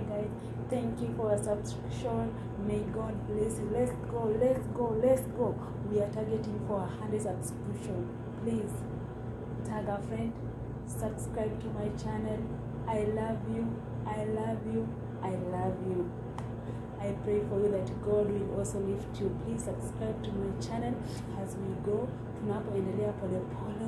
guys. Thank you for your subscription. May God bless you. Let's go. We are targeting for 100 subscription. Please tag a friend, subscribe to my channel. I love you. I pray for you that God will also lift you. Please subscribe to my channel as we go. Tunapoendelea polepole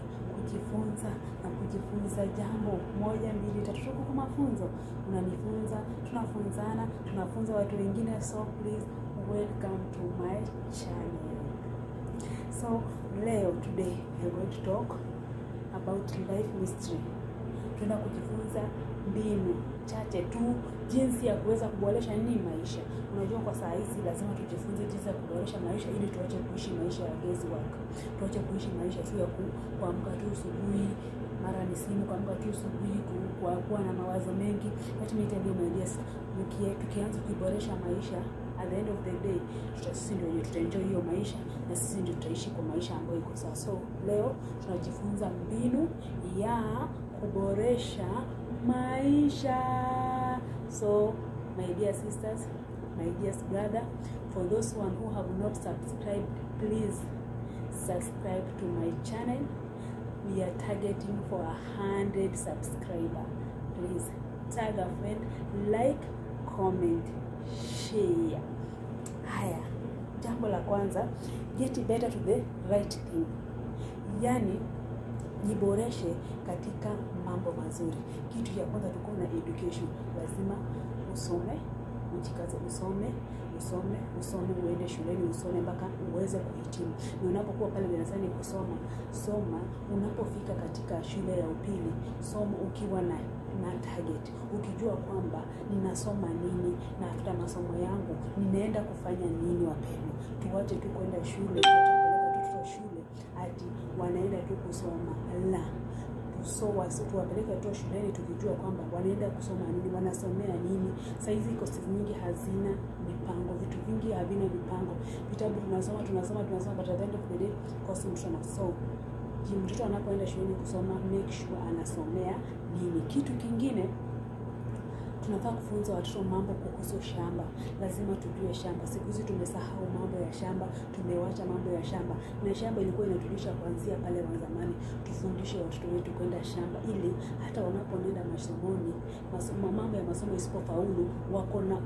kujifunza jambo moja mbili tatu. Tuko kwa mafunzo, unanifunza, tunafunzana, tunafunza watu wengine. So please welcome to my channel. So today we are going to talk about life mystery. Tuna kujifunza mbinu chache tu jinsi ya kuweza kuboresha nini maisha. Unajua kwa saa hizi lazima tujifunze jinsi ya kuboresha maisha ili tuache kuishi maisha ya guess work. Tuache kuishi maisha tu ya kuamka tu asubuhi, mara ni simu, kuamka tu asubuhi, kuwa na mawazo mengi. Let me tell you my dears, tukianza kuboresha maisha, at the end of the day sisi ndio tutaenjoy hiyo maisha na sisi ndio tutaishi kwa maisha ambayo iko sawa. So leo tunajifunza mbinu ya kuboresha maisha. So my dear sisters, my dear brother, for those one who have not subscribed, please subscribe to my channel. We are targeting for 100 subscribers. Please tag a friend, like, comment, share. Haya, jambo la kwanza, get better to the right thing. Yani jiboreshe katika mambo mazuri. Kitu ya kwanza tuko na education. Lazima usome, ujikaze, usome, uende shuleni, usome mpaka uweze kuhitimu. Na unapokuwa pale darasani soma, unapofika katika shule ya upili, soma ukiwa na target, ukijua kwamba ninasoma nini na after masomo yangu ninaenda kufanya nini. Wapendwa, tuache tu kwenda shule, shule ati wanaenda tu kusoma. Tuwapeleke tu shuleni tukijua kwamba wanaenda kusoma nini, wanasomea nini. Sasa hizi courses nyingi hazina mipango, vitu vingi havina mipango. Vitabu tunasoma but at the end of the day course mtana. So mtoto anapoenda shuleni kusoma, make sure anasomea nini. Kitu kingine, tunafaa kufunza watoto mambo kuhusu shamba. Lazima tujue shamba. Siku hizi tumesahau mambo ya shamba, tumewacha mambo ya shamba. Na shamba ilikuwa inatulisha kuanzia pale zamani. Tufundishe watoto wetu kwenda shamba ili hata wanapoenda masomoni, mambo ya masomo isipofaulu, wako na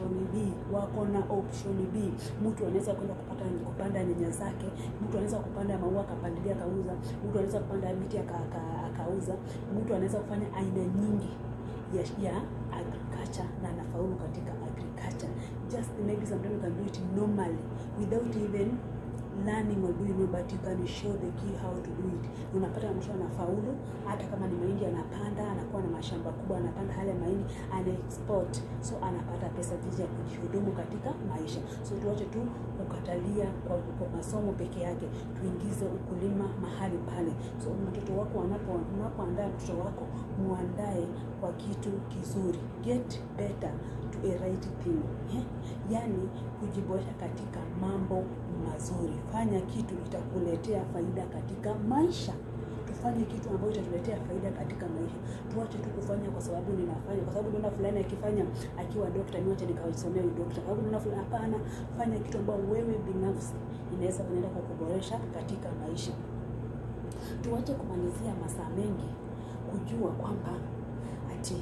option B. Mtu anaweza kwenda kupanda nyanya zake, mtu anaweza kupanda maua akapandilia akauza, mtu anaweza kupanda miti akauza, mtu anaweza kufanya aina nyingi ya agriculture na anafaulu katika agriculture. Just maybe sometimes you can do it normally without even learning or doing it, but you can show the key how to do it. Unapata mtu anafaulu, hata kama ni mahindi anapanda, anakuwa na mashamba kubwa, anapanda hale mahindi, ana export, so anapata pesa jinsi ya kujihudumu katika maisha. So tuache tu kukatalia kwa masomo peke yake, tuingize ukulima mahali pale. So mtoto wako unapoandaa mtoto wako, muandae kwa kitu kizuri. Get better to a right thing. Yani kujiboresha katika mambo mazuri. Fanya kitu itakuletea faida katika maisha. Tufanye kitu ambacho itatuletea faida katika maisha. Tuache tu kufanya kwa sababu ninafanya, kwa sababu naona fulani akifanya akiwa daktari, niache nikawasomea daktari. Kwa sababu naona fulani, hapana, fanya kitu ambacho wewe binafsi inaweza kuenda kukuboresha katika maisha. Tuache kumalizia masaa mengi kujua kwamba ati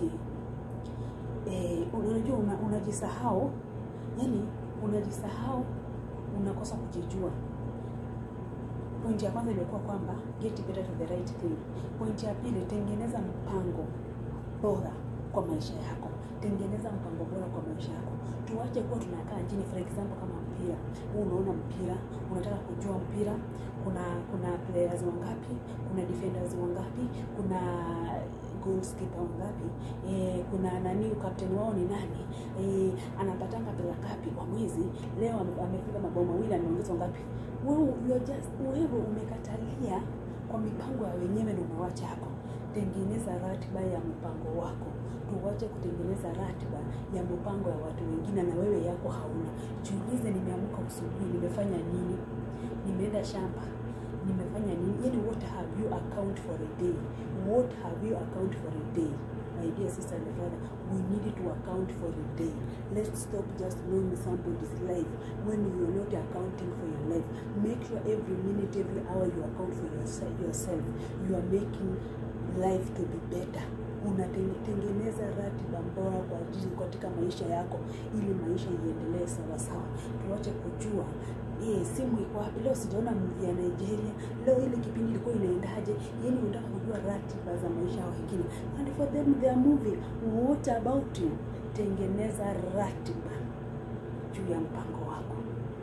unajua unajisahau. Yani unajisahau, unakosa kujijua. Point ya kwanza ilikuwa kwamba get better to the right thing. Point ya pili, tengeneza mpango bora kwa maisha yako. Tengeneza mpango bora kwa maisha yako. Tuache kuwa tunakaa chini. For example, kama mpira, unaona mpira, unataka kujua mpira, kuna players wangapi, kuna defenders wangapi, kuna goalkeeper wangapi, kuna captain wao ni nani, anapatanga pesa ngapi kwa mwezi, leo amefunga mabao mawili, ameongeza ngapi. Wewe umekatalia kwa mipango ya wenyewe na umewacha yako. Tengeneza ratiba ya mpango wako. Tuache kutengeneza ratiba ya mpango ya watu wengine na wewe yako hauna. Jiulize, nimeamka asubuhi, nimefanya nini? Nimeenda shamba, nimefanya nini? Yani what have you account for a day? my dear sister and brother, we need to account for the day. Let's stop just knowing somebody's life when you are not accounting for your life. Make sure every minute, every hour you account for yourself. You are making life to be better. Unatengeneza ratiba bora kwa ajili katika maisha yako ili maisha iendelee sawa sawa. Tuache kujua simu iko wapi leo, sijaona movie ya Nigeria leo, ile kipindi ilikuwa inaendaje. Yani unataka kujua ratiba za maisha ya wengine, and for them they are moving. What about you? Tengeneza ratiba juu ya mpango wako.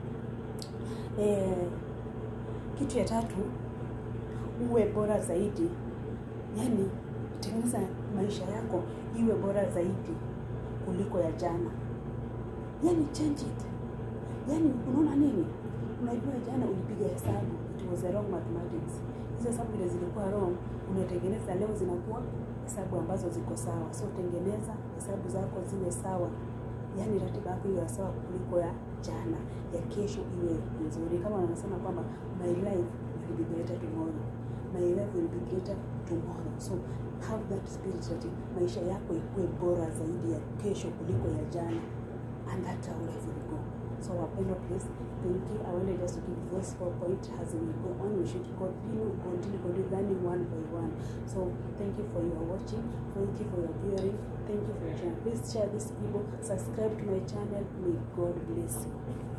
Kitu ya tatu, uwe bora zaidi. Yani tengeneza maisha yako iwe bora zaidi kuliko ya jana. Yani change it. Yani unaona nini? Unajua jana ulipiga hesabu, it was a wrong mathematics. Hizo hesabu ile zilikuwa wrong, unatengeneza leo zinakuwa hesabu ambazo ziko sawa. So tengeneza hesabu zako ziwe sawa. Yani ratiba yako iwe sawa kuliko ya jana. Ya kesho iwe nzuri. Kama wanasema kwamba my life will be better tomorrow. My life will be greater tomorrow. So have that spirit that maisha yako ikuwe bora zaidi ya kesho kuliko ya jana. And that's how life will go. So wapendwa, please, thank you. I wanted just to give those 4 points as we go on. We should continue learning one by one. So thank you for your watching. Thank you for your viewing. Thank you for your channel. Please share this video. Subscribe to my channel. May God bless you.